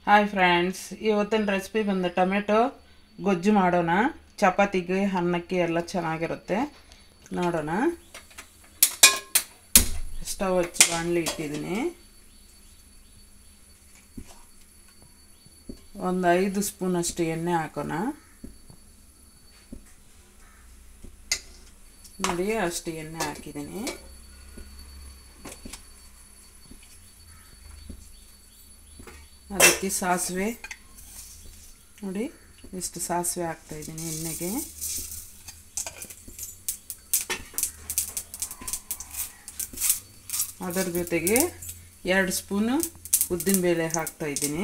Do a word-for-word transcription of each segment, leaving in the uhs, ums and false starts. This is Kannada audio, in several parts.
ಹಾಯ್ ಫ್ರೆಂಡ್ಸ್, ಇವತ್ತಿನ ರೆಸಿಪಿ ಬಂದು ಟೊಮೆಟೊ ಗೊಜ್ಜು ಮಾಡೋಣ. ಚಪಾತಿಗೆ ಅನ್ನಕ್ಕೆ ಎಲ್ಲ ಚೆನ್ನಾಗಿರುತ್ತೆ. ನೋಡೋಣ. ಸ್ಟವ್ ಹಚ್ಚಿ ಬಾಣಲಿ ಇಟ್ಟಿದ್ದೀನಿ. ಒಂದು ಐದು ಸ್ಪೂನಷ್ಟು ಎಣ್ಣೆ ಹಾಕೋಣ. ನೋಡಿ, ಅಷ್ಟು ಎಣ್ಣೆ ಹಾಕಿದ್ದೀನಿ. ಅದಕ್ಕೆ ಸಾಸಿವೆ ನೋಡಿ, ಇಷ್ಟು ಸಾಸಿವೆ ಹಾಕ್ತಾಯಿದ್ದೀನಿ ಎಣ್ಣೆಗೆ. ಅದರ ಜೊತೆಗೆ ಎರಡು ಸ್ಪೂನು ಉದ್ದಿನಬೇಳೆ ಹಾಕ್ತಾಯಿದ್ದೀನಿ.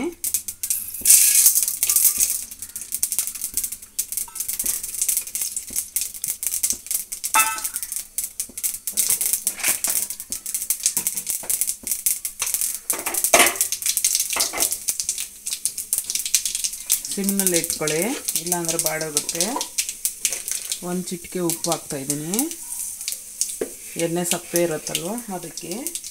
ಸಿಮ್ನಲ್ಲಿ ಇಟ್ಕೊಳ್ಳಿ, ಇಲ್ಲಾಂದರೆ ಬಾಡೋಗುತ್ತೆ. ಒಂದು ಚಿಟಿಕೆ ಉಪ್ಪು ಹಾಕ್ತಾಯಿದ್ದೀನಿ. ಎಣ್ಣೆ ಸಪ್ಪೆ ಇರುತ್ತಲ್ವ ಅದಕ್ಕೆ.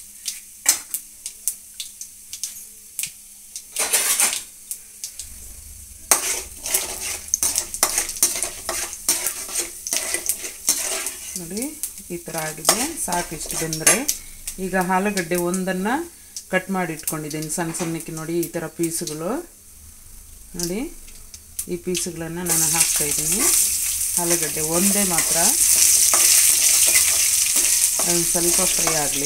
ನೋಡಿ, ಈ ಥರ ಆಗಿದೆ. ಸಾಕಿಷ್ಟು ಬೆಂದರೆ ಈಗ ಆಲೂಗಡ್ಡೆ ಒಂದನ್ನು ಕಟ್ ಮಾಡಿ ಇಟ್ಕೊಂಡಿದ್ದೀನಿ ಸಣ್ಣ ಸಣ್ಣಕ್ಕೆ. ನೋಡಿ, ಈ ಥರ ಪೀಸುಗಳು ನೋಡಿ, ಈ ಪೀಸುಗಳನ್ನು ನಾನು ಹಾಕ್ತಾಯಿದ್ದೀನಿ. ಆಲೂಗಡ್ಡೆ ಒಂದೇ ಮಾತ್ರ, ಒಂದು ಸ್ವಲ್ಪ ಫ್ರೈ ಆಗಲಿ.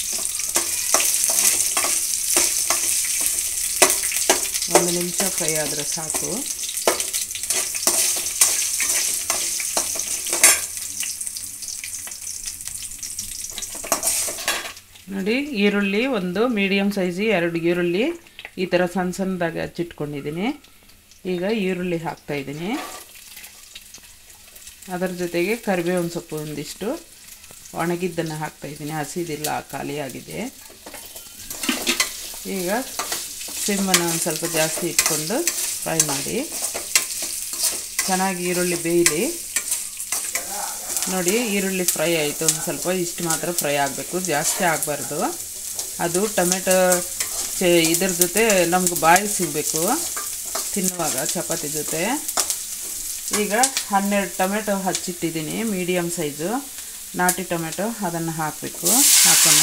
ಒಂದು ನಿಮಿಷ ಫ್ರೈ ಆದರೆ ಸಾಕು. ನೋಡಿ, ಈರುಳ್ಳಿ ಒಂದು ಮೀಡಿಯಮ್ ಸೈಜಿ ಎರಡು ಈರುಳ್ಳಿ ಈ ಥರ ಸಣ್ಣ ಸಣ್ಣದಾಗಿ ಹಚ್ಚಿಟ್ಕೊಂಡಿದ್ದೀನಿ. ಈಗ ಈರುಳ್ಳಿ ಹಾಕ್ತಾಯಿದ್ದೀನಿ. ಅದರ ಜೊತೆಗೆ ಕರಿಬೇವಿನ ಸೊಪ್ಪು ಒಂದಿಷ್ಟು ಒಣಗಿದ್ದನ್ನು ಹಾಕ್ತಾಯಿದ್ದೀನಿ. ಹಸಿದಿಲ್ಲ, ಖಾಲಿಯಾಗಿದೆ. ಈಗ ಸಿಮ್ಮನ್ನು ಒಂದು ಸ್ವಲ್ಪ ಜಾಸ್ತಿ ಇಟ್ಕೊಂಡು ಫ್ರೈ ಮಾಡಿ ಚೆನ್ನಾಗಿ ಈರುಳ್ಳಿ ಬೇಯಲಿ. ನೋಡಿ, ಈರುಳ್ಳಿ ಫ್ರೈ ಆಯಿತು. ಒಂದು ಸ್ವಲ್ಪ ಇಷ್ಟು ಮಾತ್ರ ಫ್ರೈ ಆಗಬೇಕು, ಜಾಸ್ತಿ ಆಗಬಾರ್ದು. ಅದು ಟೊಮೆಟೊ ಚೆ ಇದ್ರ ಜೊತೆ ನಮ್ಗೆ ಬಾಯಿ ಸಿಗಬೇಕು ತಿನ್ನುವಾಗ ಚಪಾತಿ ಜೊತೆ. ಈಗ ಹನ್ನೆರಡು ಟೊಮೆಟೊ ಹಚ್ಚಿಟ್ಟಿದ್ದೀನಿ, ಮೀಡಿಯಮ್ ಸೈಜು ನಾಟಿ ಟೊಮೆಟೊ. ಅದನ್ನು ಹಾಕಬೇಕು. ಹಾಕೋಣ.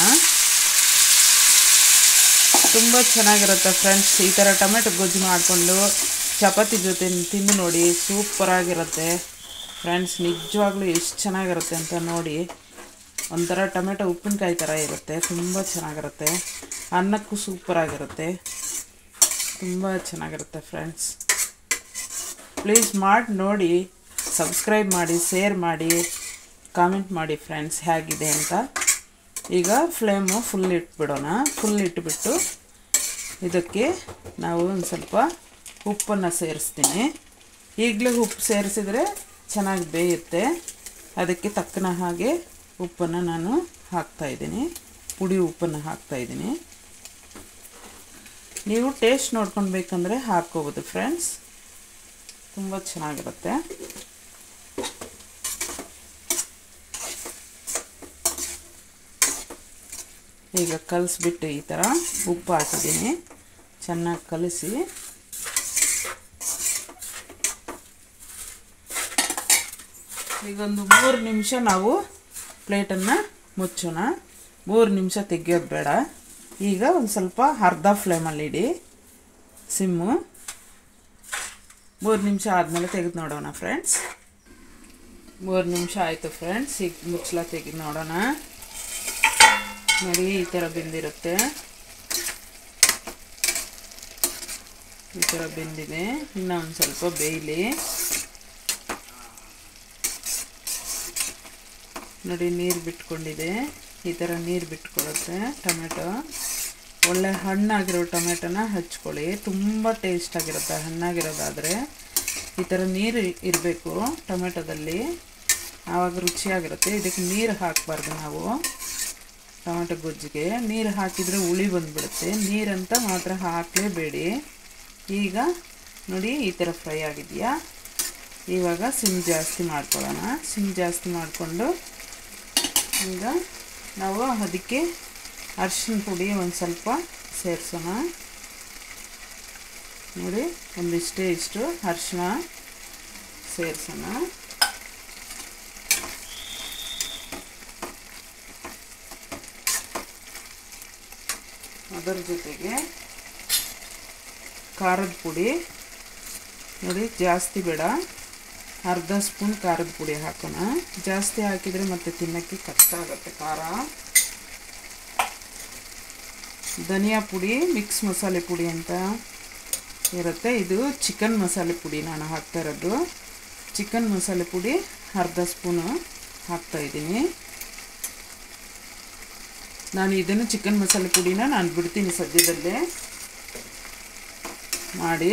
ತುಂಬ ಚೆನ್ನಾಗಿರುತ್ತೆ ಫ್ರೆಂಡ್ಸ್. ಈ ಥರ ಟೊಮೆಟೊ ಗೊಜ್ಜು ಮಾಡಿಕೊಂಡು ಚಪಾತಿ ಜೊತೆ ತಿಂದು ನೋಡಿ, ಸೂಪರಾಗಿರುತ್ತೆ ಫ್ರೆಂಡ್ಸ್. ನಿಜವಾಗ್ಲೂ ಎಷ್ಟು ಚೆನ್ನಾಗಿರುತ್ತೆ ಅಂತ ನೋಡಿ. ಒಂಥರ ಟೊಮೆಟೊ ಉಪ್ಪಿನಕಾಯಿ ಥರ ಇರುತ್ತೆ, ತುಂಬ ಚೆನ್ನಾಗಿರುತ್ತೆ. ಅನ್ನಕ್ಕೂ ಸೂಪರಾಗಿರುತ್ತೆ, ತುಂಬ ಚೆನ್ನಾಗಿರುತ್ತೆ ಫ್ರೆಂಡ್ಸ್. ಪ್ಲೀಸ್ ಮಾಡಿ ನೋಡಿ, ಸಬ್ಸ್ಕ್ರೈಬ್ ಮಾಡಿ, ಶೇರ್ ಮಾಡಿ, ಕಾಮೆಂಟ್ ಮಾಡಿ ಫ್ರೆಂಡ್ಸ್ ಹೇಗಿದೆ ಅಂತ. ಈಗ ಫ್ಲೇಮು ಫುಲ್ ಇಟ್ಬಿಡೋಣ. ಫುಲ್ ಇಟ್ಬಿಟ್ಟು ಇದಕ್ಕೆ ನಾವು ಒಂದು ಸ್ವಲ್ಪ ಉಪ್ಪನ್ನು ಸೇರಿಸ್ತೀನಿ. ಈಗಲೇ ಉಪ್ಪು ಸೇರಿಸಿದರೆ ಚೆನ್ನಾಗಿ ಬೇಯುತ್ತೆ. ಅದಕ್ಕೆ ತಕ್ಕನ ಹಾಗೆ ಉಪ್ಪನ್ನು ನಾನು ಹಾಕ್ತಾಯಿದ್ದೀನಿ. ಪುಡಿ ಉಪ್ಪನ್ನು ಹಾಕ್ತಾಯಿದ್ದೀನಿ. ನೀವು ಟೇಸ್ಟ್ ನೋಡ್ಕೊಂಡು ಬೇಕಂದರೆ ಹಾಕ್ಕೋಬೋದು ಫ್ರೆಂಡ್ಸ್, ತುಂಬ ಚೆನ್ನಾಗಿರುತ್ತೆ. ಈಗ ಕಲಿಸ್ಬಿಟ್ಟು ಈ ಥರ ಉಪ್ಪು ಹಾಕಿದ್ದೀನಿ. ಚೆನ್ನಾಗಿ ಕಲಿಸಿ ಈಗೊಂದು ಮೂರು ನಿಮಿಷ ನಾವು ಪ್ಲೇಟನ್ನು ಮುಚ್ಚೋಣ. ಮೂರು ನಿಮಿಷ ತೆಗಿಯೋದು ಬೇಡ. ಈಗ ಒಂದು ಸ್ವಲ್ಪ ಅರ್ಧ ಫ್ಲೇಮಲ್ಲಿ ಇಡಿ, ಸಿಮ್ಮು. ಮೂರು ನಿಮಿಷ ಆದಮೇಲೆ ತೆಗೆದು ನೋಡೋಣ ಫ್ರೆಂಡ್ಸ್. ಮೂರು ನಿಮಿಷ ಆಯಿತು ಫ್ರೆಂಡ್ಸ್. ಈಗ ಮುಚ್ಚಲ ತೆಗೆದು ನೋಡೋಣ. ನೋಡಿ, ಈ ಥರ ಬೆಂದಿರುತ್ತೆ. ಈ ಥರ ಬೆಂದಿದೆ. ಇನ್ನೂ ಒಂದು ಸ್ವಲ್ಪ ಬೇಯಲಿ. ನೋಡಿ, ನೀರು ಬಿಟ್ಕೊಂಡಿದೆ. ಈ ಥರ ನೀರು ಬಿಟ್ಕೊಳ್ಳುತ್ತೆ ಟೊಮೆಟೊ. ಒಳ್ಳೆ ಹಣ್ಣಾಗಿರೋ ಟೊಮೆಟೊನ ಹಚ್ಕೊಳ್ಳಿ, ತುಂಬ ಟೇಸ್ಟಾಗಿರುತ್ತೆ. ಹಣ್ಣಾಗಿರೋದಾದರೆ ಈ ಥರ ನೀರು ಇರಬೇಕು ಟೊಮೆಟೊದಲ್ಲಿ, ಆವಾಗ ರುಚಿಯಾಗಿರುತ್ತೆ. ಇದಕ್ಕೆ ನೀರು ಹಾಕಬಾರ್ದು ನಾವು. ಟೊಮೆಟೊ ಗೊಜ್ಜಿಗೆ ನೀರು ಹಾಕಿದರೆ ಹುಳಿ ಬಂದುಬಿಡುತ್ತೆ. ನೀರಂತ ಮಾತ್ರ ಹಾಕಲೇಬೇಡಿ. ಈಗ ನೋಡಿ, ಈ ಥರ ಫ್ರೈ ಆಗಿದೆಯಾ. ಇವಾಗ ಸಿಮ್ ಜಾಸ್ತಿ ಮಾಡ್ಕೊಳ್ಳೋಣ. ಸಿಮ್ ಜಾಸ್ತಿ ಮಾಡಿಕೊಂಡು ಈಗ ನಾವು ಅದಕ್ಕೆ ಅರಿಶಿನ ಪುಡಿ ಒಂದು ಸ್ವಲ್ಪ ಸೇರಿಸೋಣ. ನೋಡಿ ಒಂದಿಷ್ಟೇ ಇಷ್ಟು ಅರಿಶಿನ ಸೇರಿಸೋಣ. ಅದರ ಜೊತೆಗೆ ಖಾರದ ಪುಡಿ ನೋಡಿ, ಜಾಸ್ತಿ ಬೇಡ, ಅರ್ಧ ಸ್ಪೂನ್ ಖಾರದ ಪುಡಿ ಹಾಕೋಣ. ಜಾಸ್ತಿ ಹಾಕಿದರೆ ಮತ್ತೆ ತಿನ್ನೋಕ್ಕೆ ಕಷ್ಟ ಆಗುತ್ತೆ ಖಾರ. ಧನಿಯಾ ಪುಡಿ, ಮಿಕ್ಸ್ ಮಸಾಲೆ ಪುಡಿ ಅಂತ ಇರುತ್ತೆ, ಇದು ಚಿಕನ್ ಮಸಾಲೆ ಪುಡಿ ನಾನು ಹಾಕ್ತಾ ಇರೋದು. ಚಿಕನ್ ಮಸಾಲೆ ಪುಡಿ ಅರ್ಧ ಸ್ಪೂನು ಹಾಕ್ತಾಯಿದ್ದೀನಿ. ನಾನು ಇದನ್ನು ಚಿಕನ್ ಮಸಾಲೆ ಪುಡಿನ ನಾನು ಬಿಡ್ತೀನಿ ಸದ್ಯದಲ್ಲೇ ಮಾಡಿ.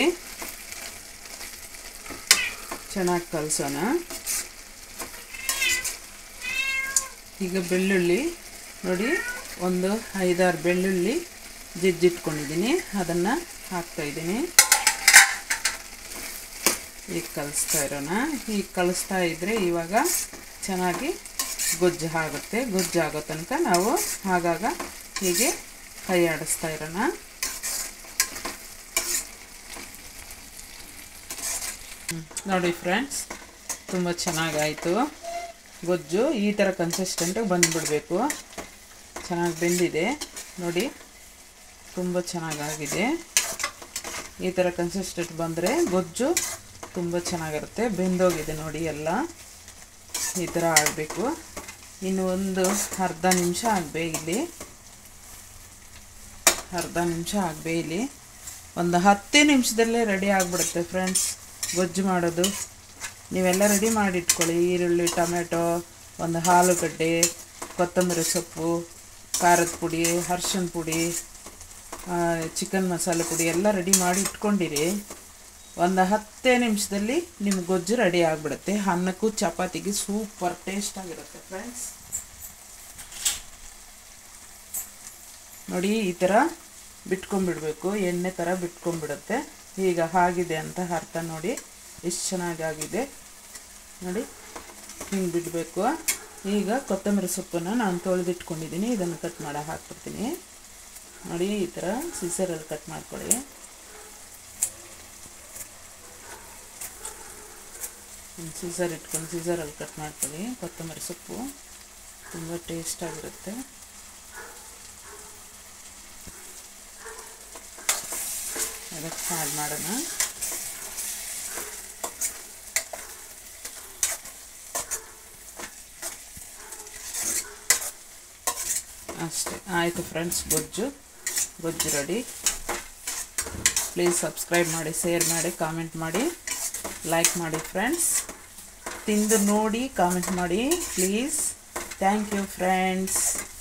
ಚೆನ್ನಾಗಿ ಕಲಸೋಣ. ಈಗ ಬೆಳ್ಳುಳ್ಳಿ ನೋಡಿ, ಒಂದು ಐದಾರು ಬೆಳ್ಳುಳ್ಳಿ ಜಜ್ಜಿಟ್ಕೊಂಡಿದ್ದೀನಿ, ಅದನ್ನು ಹಾಕ್ತಾಯಿದ್ದೀನಿ. ಈಗ ಕಲಿಸ್ತಾ ಇರೋಣ. ಈಗ ಕಲಿಸ್ತಾ ಇದ್ದರೆ ಇವಾಗ ಚೆನ್ನಾಗಿ ಗೊಜ್ಜು ಆಗುತ್ತೆ. ಗೊಜ್ಜು ಆಗೋ ತನಕ ನಾವು ಆಗಾಗ ಹೀಗೆ ಕೈ ಆಡಿಸ್ತಾ ಇರೋಣ. ನೋಡಿ ಫ್ರೆಂಡ್ಸ್, ತುಂಬ ಚೆನ್ನಾಗಾಯಿತು ಗೊಜ್ಜು. ಈ ಥರ ಕನ್ಸಿಸ್ಟೆಂಟಾಗಿ ಬಂದುಬಿಡಬೇಕು. ಚೆನ್ನಾಗಿ ಬೆಂದಿದೆ ನೋಡಿ, ತುಂಬ ಚೆನ್ನಾಗಾಗಿದೆ. ಈ ಥರ ಕನ್ಸಿಸ್ಟೆಂಟ್ ಬಂದರೆ ಗೊಜ್ಜು ತುಂಬ ಚೆನ್ನಾಗಿರುತ್ತೆ. ಬೆಂದೋಗಿದೆ ನೋಡಿ ಎಲ್ಲ, ಈ ಥರ ಆಗಬೇಕು. ಇನ್ನು ಒಂದು ಅರ್ಧ ನಿಮಿಷ ಆಗಬೇಯಿಲಿ, ಅರ್ಧ ನಿಮಿಷ ಆಗಬೇಯಿಲಿ. ಒಂದು ಹತ್ತೇ ನಿಮಿಷದಲ್ಲೇ ರೆಡಿ ಆಗಿಬಿಡುತ್ತೆ ಫ್ರೆಂಡ್ಸ್ ಗೊಜ್ಜು ಮಾಡೋದು. ನೀವೆಲ್ಲ ರೆಡಿ ಮಾಡಿ ಇಟ್ಕೊಳ್ಳಿ. ಈರುಳ್ಳಿ, ಟೊಮೆಟೊ, ಒಂದು ಆಲೂಗಡ್ಡೆ, ಕೊತ್ತಂಬರಿ ಸೊಪ್ಪು, ಖಾರದ ಪುಡಿ, ಅರಿಶಿನ ಪುಡಿ, ಚಿಕನ್ ಮಸಾಲೆ ಪುಡಿ ಎಲ್ಲ ರೆಡಿ ಮಾಡಿ ಇಟ್ಕೊಂಡಿರಿ. ಒಂದು ಹತ್ತೇ ನಿಮಿಷದಲ್ಲಿ ನಿಮ್ಮ ಗೊಜ್ಜು ರೆಡಿ ಆಗಿಬಿಡುತ್ತೆ. ಅನ್ನಕ್ಕೂ ಚಪಾತಿಗೆ ಸೂಪರ್ ಟೇಸ್ಟ್ ಆಗಿರುತ್ತೆ ಫ್ರೆಂಡ್ಸ್. ನೋಡಿ, ಈ ಥರ ಬಿಟ್ಕೊಂಡ್ಬಿಡ್ಬೇಕು, ಎಣ್ಣೆ ಥರ ಬಿಟ್ಕೊಂಡ್ಬಿಡುತ್ತೆ. ಈಗ ಆಗಿದೆ ಅಂತ ಅರ್ಥ. ನೋಡಿ ಎಷ್ಟು ಚೆನ್ನಾಗಾಗಿದೆ ನೋಡಿ, ಹಿಂಗೆ ಬಿಡಬೇಕು. ಈಗ ಕೊತ್ತಂಬರಿ ಸೊಪ್ಪನ್ನು ನಾನು ತೊಳೆದಿಟ್ಕೊಂಡಿದ್ದೀನಿ, ಇದನ್ನು ಕಟ್ ಮಾಡಿ ಹಾಕ್ಬಿಡ್ತೀನಿ. ನೋಡಿ, ಈ ಥರ ಸಿಸರಲ್ಲಿ ಕಟ್ ಮಾಡ್ಕೊಳ್ಳಿ. ಸೀಸರ್ ಇಟ್ಕೊಂಡು ಸೀಸರಲ್ಲಿ ಕಟ್ ಮಾಡ್ಕೊಳ್ಳಿ. ಕೊತ್ತಂಬರಿ ಸೊಪ್ಪು ತುಂಬ ಟೇಸ್ಟಾಗಿರುತ್ತೆ. ಅದಕ್ಕೆ ಆ್ಯಡ್ ಮಾಡೋಣ. ಅಷ್ಟೇ ಆಯಿತು ಫ್ರೆಂಡ್ಸ್, ಗೊಜ್ಜು ಗೊಜ್ಜು ರೆಡಿ. ಪ್ಲೀಸ್ ಸಬ್ಸ್ಕ್ರೈಬ್ ಮಾಡಿ, ಶೇರ್ ಮಾಡಿ, ಕಾಮೆಂಟ್ ಮಾಡಿ, ಲೈಕ್ ಮಾಡಿ ಫ್ರೆಂಡ್ಸ್. ತಿಂದು ನೋಡಿ ಕಾಮೆಂಟ್ ಮಾಡಿ ಪ್ಲೀಸ್. Thank you friends.